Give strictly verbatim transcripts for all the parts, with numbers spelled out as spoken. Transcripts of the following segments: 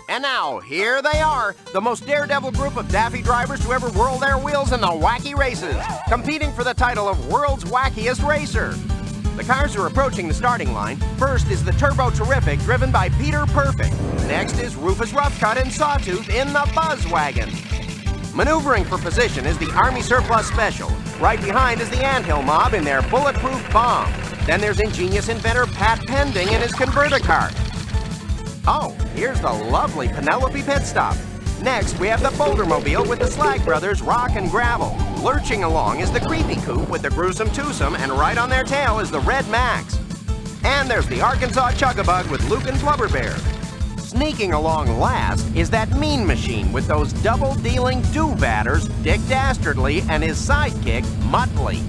And now, here they are, the most daredevil group of daffy drivers to ever whirl their wheels in the Wacky races, competing for the title of World's Wackiest Racer. The cars are approaching the starting line. First is the Turbo Terrific, driven by Peter Perfect. Next is Rufus Roughcut and Sawtooth in the Buzz Wagon. Maneuvering for position is the Army Surplus Special. Right behind is the Anthill Mob in their Bulletproof Bomb. Then there's ingenious inventor Pat Pending in his converter car. Oh, here's the lovely Penelope Pit Stop. Next, we have the Bouldermobile with the Slag Brothers Rock and Gravel. Lurching along is the Creepy Coupe with the Gruesome Twosome, and right on their tail is the Red Max. And there's the Arkansas Chugabug with Luke and Flubber Bear. Sneaking along last is that Mean Machine with those double-dealing do-batters, Dick Dastardly and his sidekick, Muttley.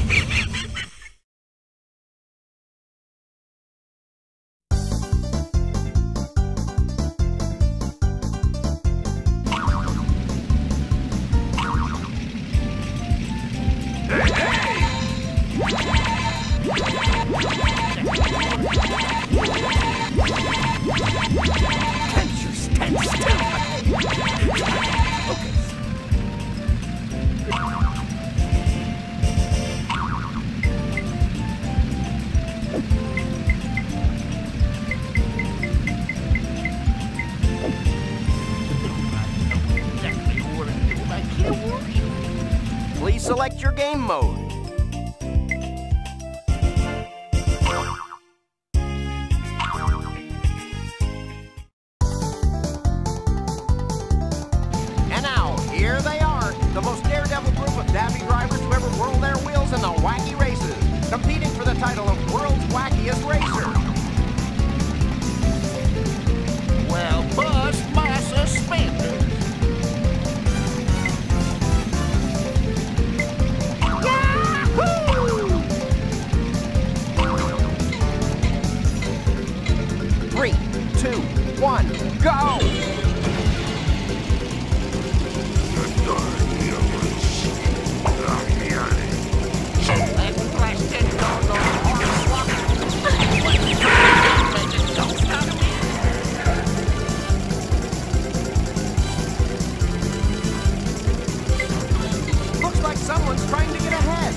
Please select your game mode. And now, here they are, the most daredevil group of daffy drivers to ever whirl their wheels in the Wacky races, competing for the title of World's Wackiest Racer. Well, bust my suspenders. Three, two, one, go! Looks like someone's trying to get ahead.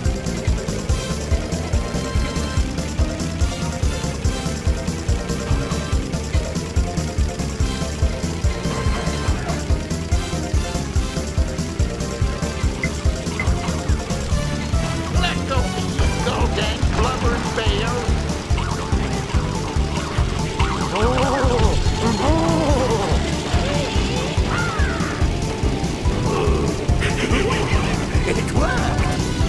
It worked!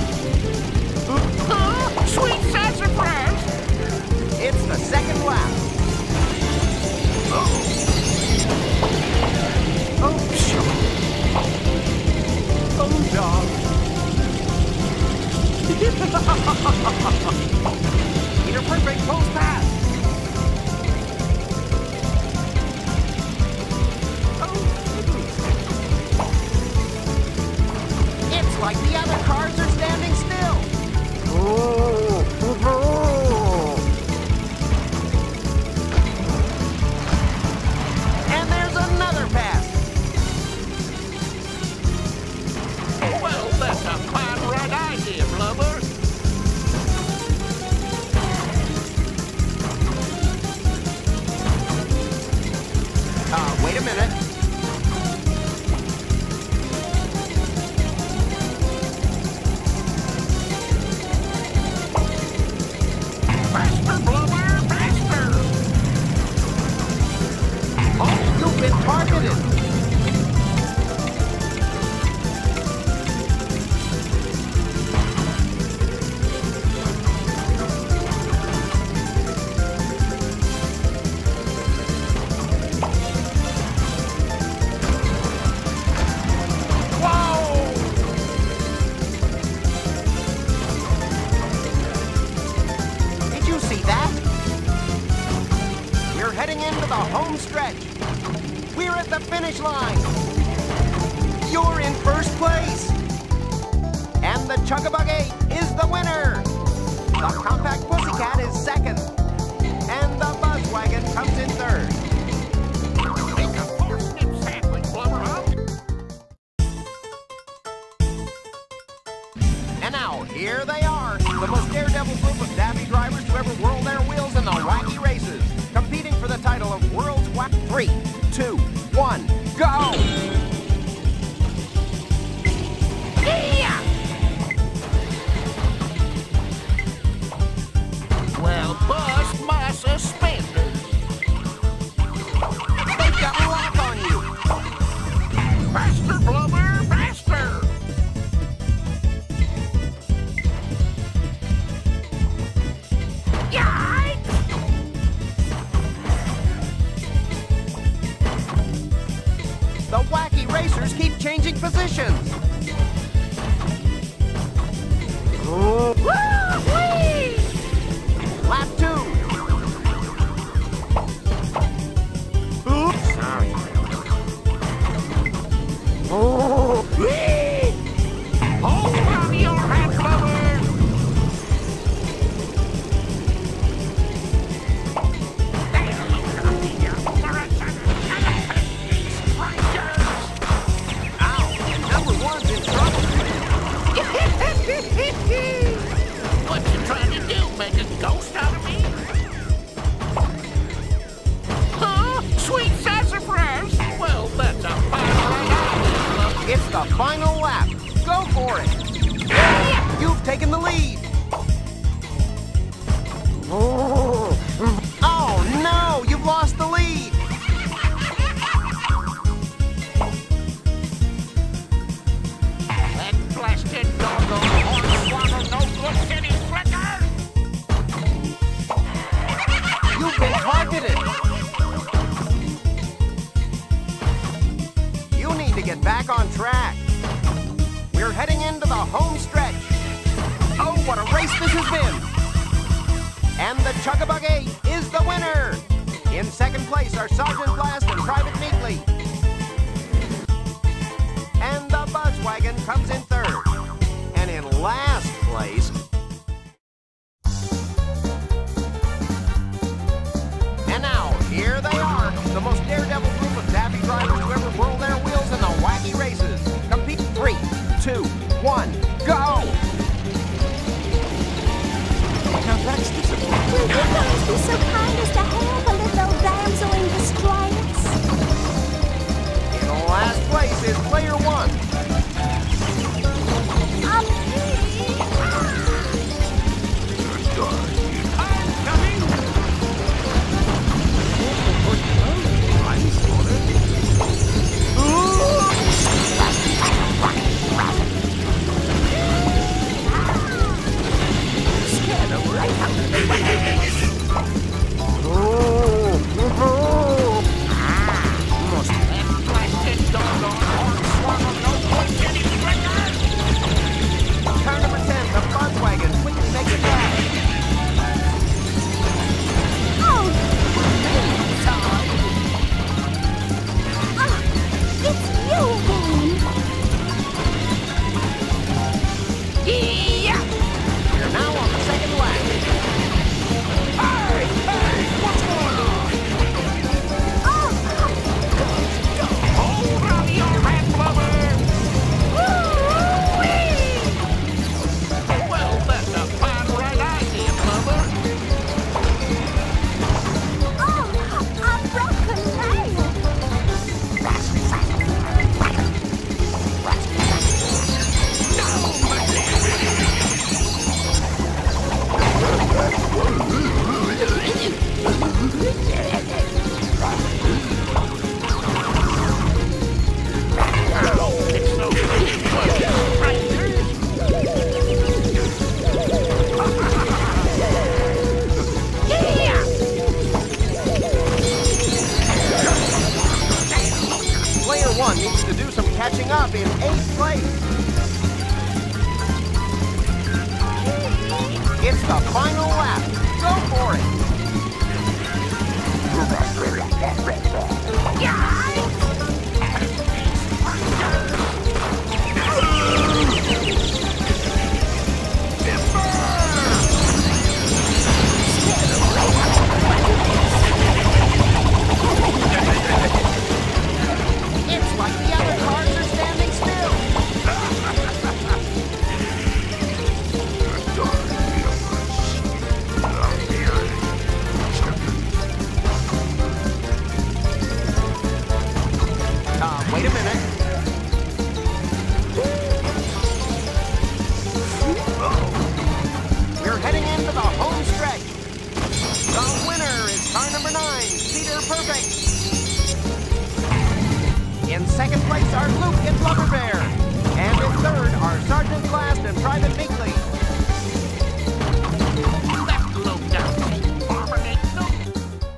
Oh, sweet sassafras! It's the second lap. Oh, oh, sure. Oh, dog. Peter Perfect pulls past. It's like the other cars are standing still. Oh, oh. And there's another pass. Well, that's a fine right idea, Blubber. Uh, wait a minute. Faster, Blubber, faster! Oh, you've been targeted. Did you see that? We're heading into the home stretch. We're at the finish line. You're in first place. And the Chugabug eight is the winner. The Compact Pussycat is second. And the Buzz Wagon comes in third. here they are, the most daredevil group of daffy drivers to ever whirl their wheels in the wacky races, competing for the title of World's Wacky. Three, two, one, go! Yeah! Well, bust my suspenders. They've got a lock on you. Faster, Blubber, faster! Yikes! The wacky racers keep changing positions. Woo-wee! Lap two. Oops. Sorry. Oh. Whee! Hold on to your hat, Blubber! There, look at me, you fluorescent strangers! Ow, and number one's in trouble. What you trying to do, make a ghost out of me? Huh? Sweet sassafras? Well, that's a fine ride. It's the final lap. Go for it. You've taken the lead. Oh, oh no, you've lost the lead. That blasted doggone hornswoggle no good city flicker! You've been targeted. You need to get back on track. We're heading into the home stretch. Oh, what a race this has been. And the Chugabug eight is the winner. In second place are Sergeant Blast and Private Neatly. And the Buzzwagon comes in third. And in last place... And now, here they are, the most daredevil group of daffy drivers to ever whirl their wheels in the wacky races. Compete. Three, two, one, go! Now that's disappointing. Will you guys be so kind as to help a little damsel in distress? In last place is player one. Um, I'm coming! scared them right out of the way. That blasted doggone hornswoggle no good city flicker! Car number ten, the Buzzwagon, quickly makes it back. Oh, sorry. Ah, it's you again. Yeah! We're now on the second lap. Hey, hey, what's going on? Oh, Hold on to your hat, Blubber! woo-wee! Well, that's a fine right idea, Blubber. Oh, I broke a nail. No, it's no good. Strangers. Yeah! Player one needs to do some catching up in eighth place. It's the final lap. Go for it. It's like the other cars are standing still. perfect. In second place are Luke and Blubber Bear. And in third are Sergeant Blast and Private Muttley. Let's look down. Dominate Luke.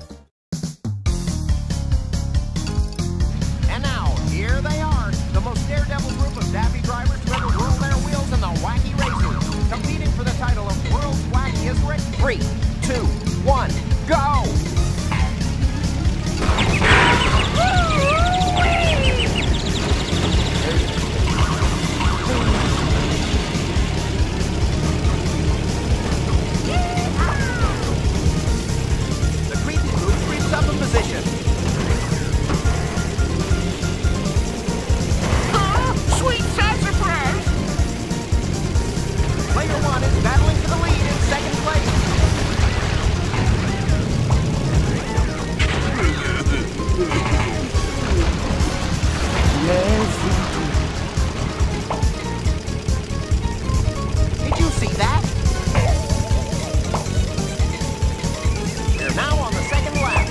And now, here they are, the most daredevil group of daffy drivers to ever roll their wheels in the Wacky races, competing for the title of World's Wackiest Race. Three, two, one, go! The creepy group creeps up a position. Sweet surprise! Player one is battling for the lead in second place. Did you see that? They're now on the second lap.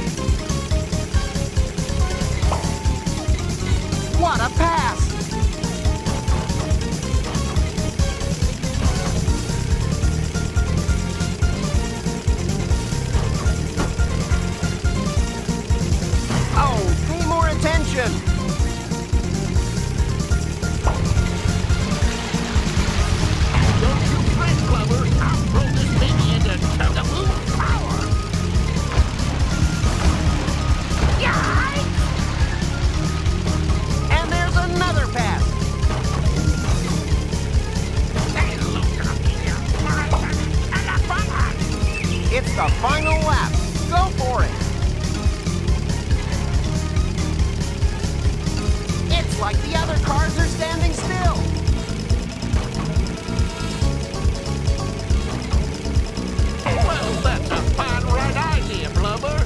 What a pass! Oh, pay more attention! Don't you fret, Blubber. I'll throw this baby into Tugaboo power. Yikes! And there's another pass! Hey, look up here. And a fun. It's the final lap. Go for it! It's like the other cars are standing still. Well, that's a fine right idea, Blubber.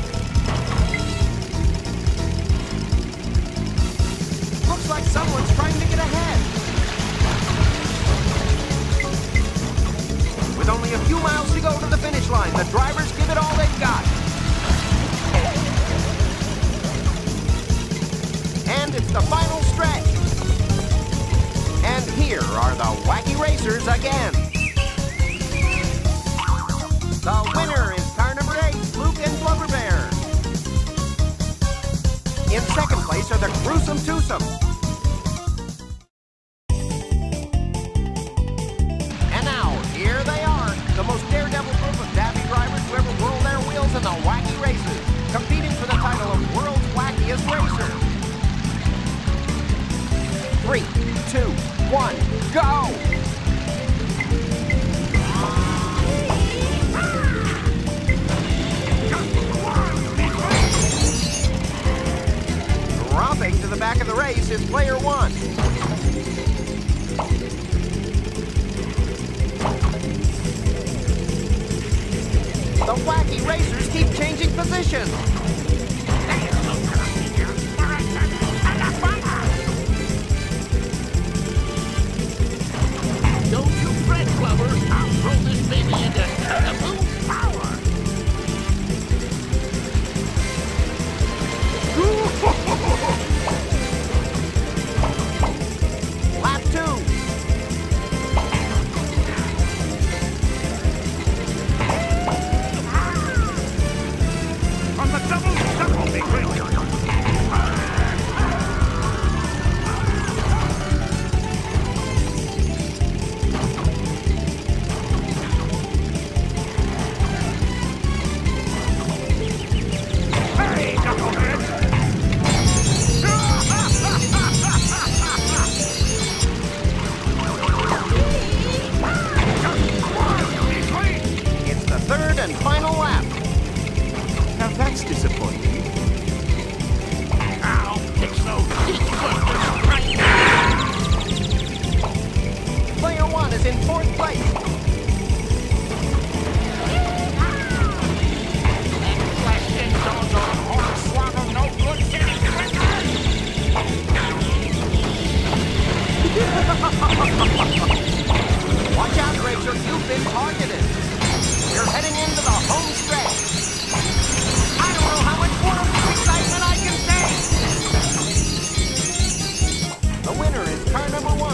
Looks like someone's trying to get ahead. With only a few miles to go to the finish line, the drivers give it all they've got. And it's the final stretch. And here are the Wacky Racers again. The winner is car number eight, Luke and Blubber Bear. In second place are the Gruesome Twosome. And now, here they are, the most daredevil group of daffy drivers to ever whirl their wheels in the Wacky races, competing for the title of World's Wackiest Racer. Three, two, one, go! Romping to the back of the race is player one. The Wacky Racers keep changing positions. Don't you fret, Blubber. I'll throw this baby into Tugaboo power. Lap two. On the double, double, big wheel. Hey, knucklehead! It's the third and final lap. Now that's disappointing. I'll fix those teeth clusters right now. Player one is in fourth place. That flashing doggone horse swallow no good city Watch out, Racer, you've been targeted. You're heading into the home stretch. I don't know how much more of this exciting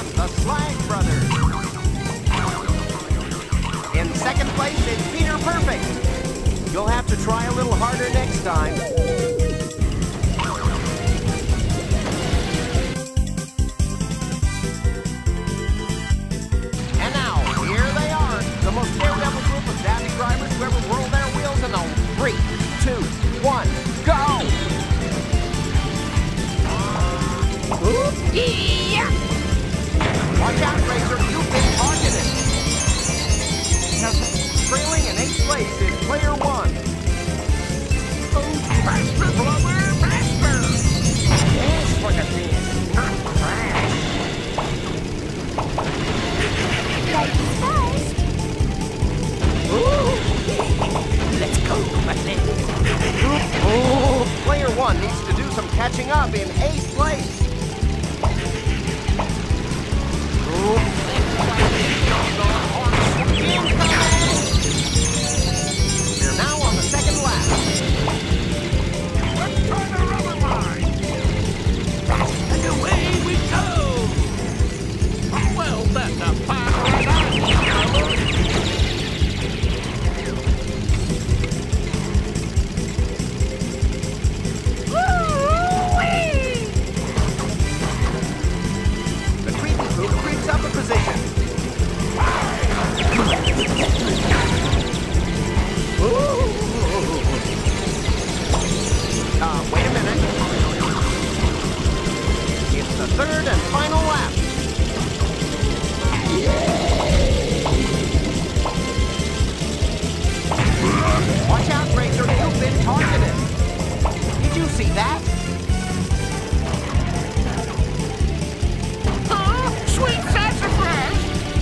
the Slag Brothers. In second place is Peter Perfect. You'll have to try a little harder next time. And now, here they are, the most daredevil group of Daffy drivers who ever whirled their wheels in the three, two, one, go! Yeah! Watch out, Racer, you've been targeted. Trailing in eighth place is player one. Oh, faster, Blubber, faster! Yes, look at this, not crash. Ladies first. Ooh. Let's go, Muttley. Oh, player one needs to do some catching up in eighth place. We're now on the second lap. Let's turn the rubber line. And away we go. Well, that's a fine ride on you, Blubber. The creepy group creeps up a position. Uh, wait a minute. It's the third and final lap. Watch out, Racer, you've been targeted. Did you see that? Oh, sweet sassafras.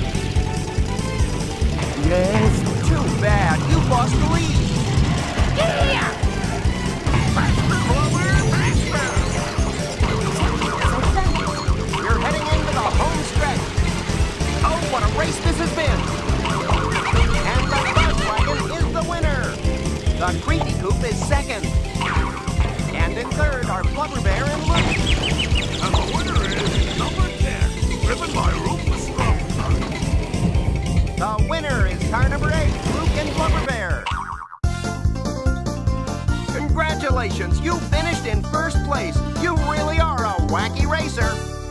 Yes. Too bad. You lost the lead. Yeah! Faster, Blubber, faster! You're heading into the home stretch. Oh, what a race this has been. And the Buzz Wagon is the winner. The Creepy Coop is second. And in third are Blubber Bear and Luke. And the winner is number ten, driven by Rufus Rump. The winner is car number eight, Luke and Blubber Bear. Congratulations, you finished in first place. You really are a wacky racer.